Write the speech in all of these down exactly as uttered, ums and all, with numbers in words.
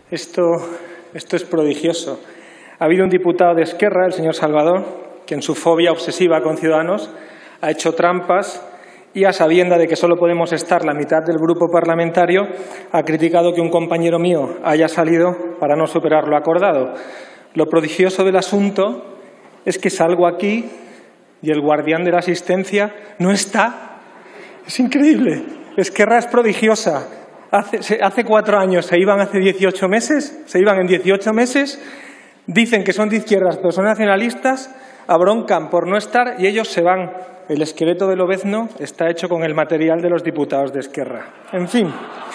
Esto, esto es prodigioso. Ha habido un diputado de Esquerra, el señor Salvador, que en su fobia obsesiva con Ciudadanos ha hecho trampas y, a sabienda de que solo podemos estar la mitad del grupo parlamentario, ha criticado que un compañero mío haya salido para no superar lo acordado. Lo prodigioso del asunto es que salgo aquí y el guardián de la asistencia no está. Es increíble. Esquerra es prodigiosa. Hace, hace cuatro años se iban hace dieciocho meses, se iban en dieciocho meses, dicen que son de izquierdas pero son nacionalistas, abroncan por no estar y ellos se van. El esqueleto del Lobezno está hecho con el material de los diputados de Esquerra. En fin.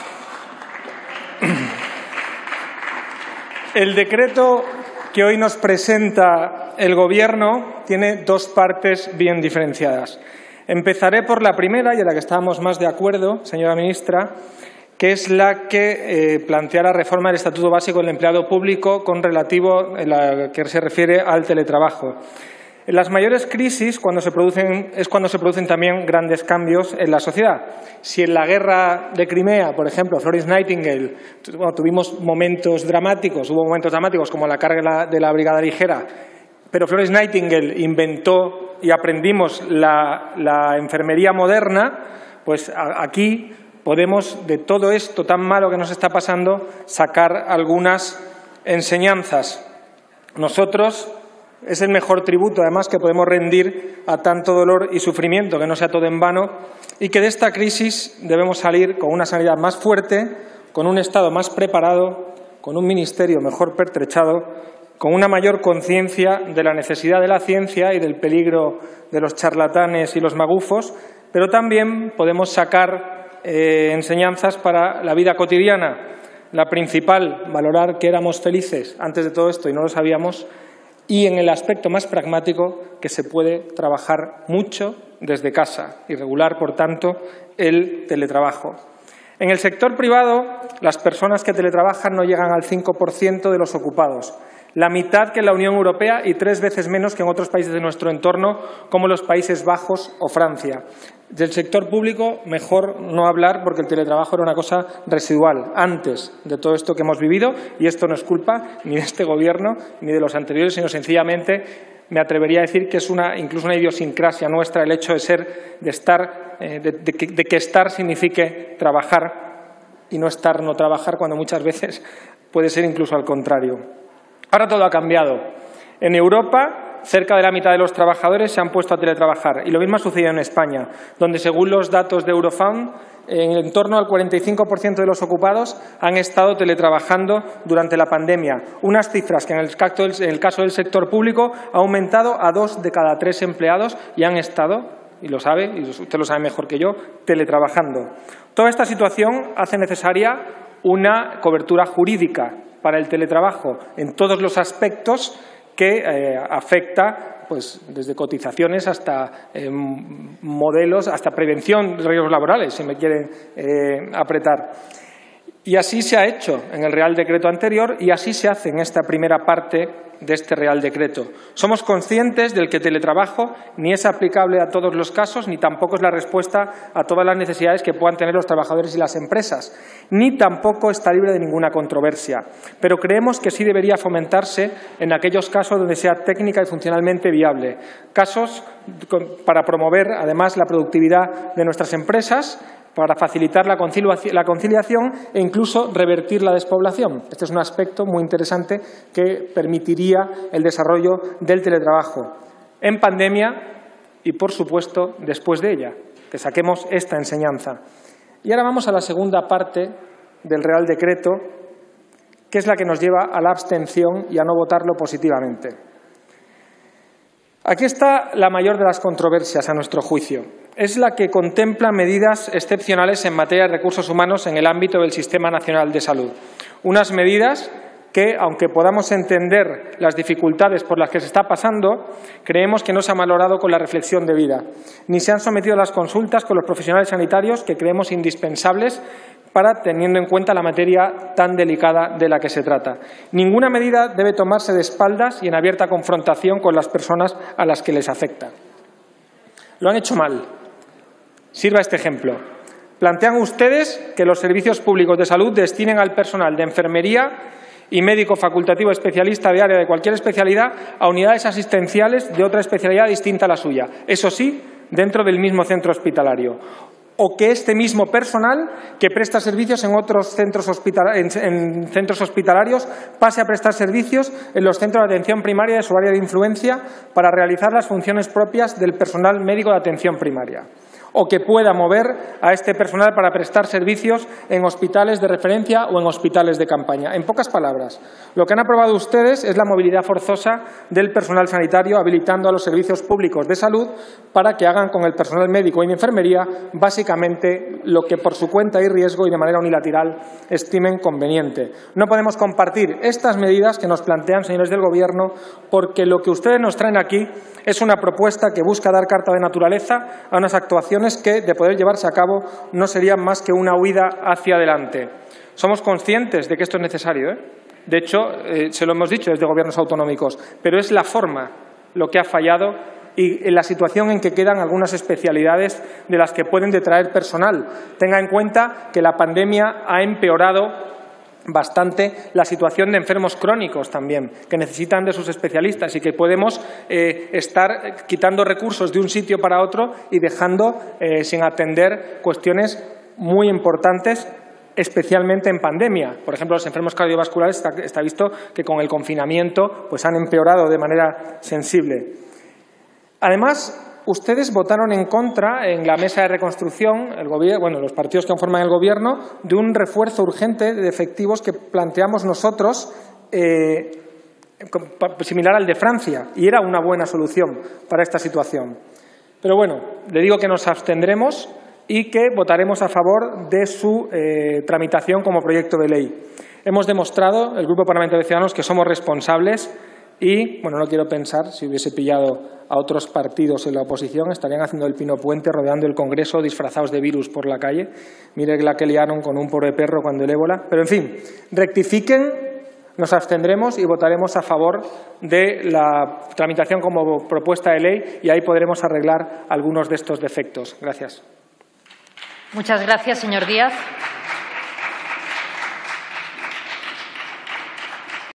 El decreto que hoy nos presenta el Gobierno tiene dos partes bien diferenciadas. Empezaré por la primera y en la que estábamos más de acuerdo, señora ministra, que es la que eh, plantea la reforma del Estatuto Básico del Empleado Público con relativo en la que se refiere al teletrabajo. En las mayores crisis cuando se producen, es cuando se producen también grandes cambios en la sociedad. Si en la guerra de Crimea, por ejemplo, Florence Nightingale, bueno, tuvimos momentos dramáticos, hubo momentos dramáticos como la carga de la Brigada Ligera, pero Florence Nightingale inventó y aprendimos la, la enfermería moderna, pues a, aquí podemos, de todo esto tan malo que nos está pasando, sacar algunas enseñanzas. Nosotros, es el mejor tributo, además, que podemos rendir a tanto dolor y sufrimiento, que no sea todo en vano, y que de esta crisis debemos salir con una sanidad más fuerte, con un Estado más preparado, con un ministerio mejor pertrechado, con una mayor conciencia de la necesidad de la ciencia y del peligro de los charlatanes y los magufos, pero también podemos sacar eh, enseñanzas para la vida cotidiana. La principal, valorar que éramos felices antes de todo esto y no lo sabíamos, y en el aspecto más pragmático, que se puede trabajar mucho desde casa y regular, por tanto, el teletrabajo. En el sector privado, las personas que teletrabajan no llegan al cinco por ciento de los ocupados, la mitad que en la Unión Europea y tres veces menos que en otros países de nuestro entorno, como los Países Bajos o Francia. Del sector público, mejor no hablar, porque el teletrabajo era una cosa residual antes de todo esto que hemos vivido, y esto no es culpa ni de este Gobierno ni de los anteriores, sino sencillamente me atrevería a decir que es una, incluso una idiosincrasia nuestra el hecho de ser, de estar, eh, de, de, que, de que estar signifique trabajar y no estar no trabajar, cuando muchas veces puede ser incluso al contrario. Ahora todo ha cambiado. En Europa, cerca de la mitad de los trabajadores se han puesto a teletrabajar, y lo mismo ha sucedido en España, donde, según los datos de Eurofound, en torno al cuarenta y cinco por ciento de los ocupados han estado teletrabajando durante la pandemia, unas cifras que en el caso del, en el caso del sector público ha aumentado a dos de cada tres empleados y han estado, y lo sabe, y usted lo sabe mejor que yo, teletrabajando. Toda esta situación hace necesaria una cobertura jurídica para el teletrabajo en todos los aspectos que eh, afecta, pues, desde cotizaciones hasta eh, modelos, hasta prevención de riesgos laborales, si me quieren eh, apretar. Y así se ha hecho en el Real Decreto anterior y así se hace en esta primera parte de este Real Decreto. Somos conscientes del que el teletrabajo ni es aplicable a todos los casos, ni tampoco es la respuesta a todas las necesidades que puedan tener los trabajadores y las empresas, ni tampoco está libre de ninguna controversia. Pero creemos que sí debería fomentarse en aquellos casos donde sea técnica y funcionalmente viable. Casos para promover, además, la productividad de nuestras empresas, para facilitar la conciliación e incluso revertir la despoblación. Este es un aspecto muy interesante que permitiría el desarrollo del teletrabajo en pandemia y, por supuesto, después de ella, que saquemos esta enseñanza. Y ahora vamos a la segunda parte del Real Decreto, que es la que nos lleva a la abstención y a no votarlo positivamente. Aquí está la mayor de las controversias, a nuestro juicio. Es la que contempla medidas excepcionales en materia de recursos humanos en el ámbito del Sistema Nacional de Salud. Unas medidas que, aunque podamos entender las dificultades por las que se está pasando, creemos que no se han valorado con la reflexión debida, ni se han sometido a las consultas con los profesionales sanitarios que creemos indispensables para, teniendo en cuenta la materia tan delicada de la que se trata. Ninguna medida debe tomarse de espaldas y en abierta confrontación con las personas a las que les afecta. Lo han hecho mal. Sirva este ejemplo. Plantean ustedes que los servicios públicos de salud destinen al personal de enfermería y médico facultativo especialista de área de cualquier especialidad a unidades asistenciales de otra especialidad distinta a la suya. Eso sí, dentro del mismo centro hospitalario. O que este mismo personal que presta servicios en otros centros, hospital en, en centros hospitalarios pase a prestar servicios en los centros de atención primaria de su área de influencia para realizar las funciones propias del personal médico de atención primaria. O que pueda mover a este personal para prestar servicios en hospitales de referencia o en hospitales de campaña. En pocas palabras, lo que han aprobado ustedes es la movilidad forzosa del personal sanitario, habilitando a los servicios públicos de salud para que hagan con el personal médico y de enfermería básicamente lo que por su cuenta y riesgo y de manera unilateral estimen conveniente. No podemos compartir estas medidas que nos plantean, señores del Gobierno, porque lo que ustedes nos traen aquí es una propuesta que busca dar carta de naturaleza a unas actuaciones que, de poder llevarse a cabo, no serían más que una huida hacia adelante. Somos conscientes de que esto es necesario, ¿eh? De hecho, eh, se lo hemos dicho desde gobiernos autonómicos, pero es la forma lo que ha fallado y en la situación en que quedan algunas especialidades de las que pueden detraer personal. Tenga en cuenta que la pandemia ha empeorado bastante la situación de enfermos crónicos también, que necesitan de sus especialistas y que podemos eh, estar quitando recursos de un sitio para otro y dejando eh, sin atender cuestiones muy importantes, especialmente en pandemia. Por ejemplo, los enfermos cardiovasculares está, está visto que con el confinamiento pues han empeorado de manera sensible. Además, ustedes votaron en contra en la mesa de reconstrucción, el gobierno, bueno, los partidos que conforman el Gobierno, de un refuerzo urgente de efectivos que planteamos nosotros, eh, similar al de Francia, y era una buena solución para esta situación. Pero bueno, le digo que nos abstendremos y que votaremos a favor de su eh, tramitación como proyecto de ley. Hemos demostrado, el Grupo Parlamentario de Ciudadanos, que somos responsables. Y, bueno, no quiero pensar, si hubiese pillado a otros partidos en la oposición, estarían haciendo el pino puente, rodeando el Congreso, disfrazados de virus por la calle. Mire la que liaron con un pobre perro cuando el ébola. Pero, en fin, rectifiquen, nos abstendremos y votaremos a favor de la tramitación como propuesta de ley y ahí podremos arreglar algunos de estos defectos. Gracias. Muchas gracias, señor Díaz.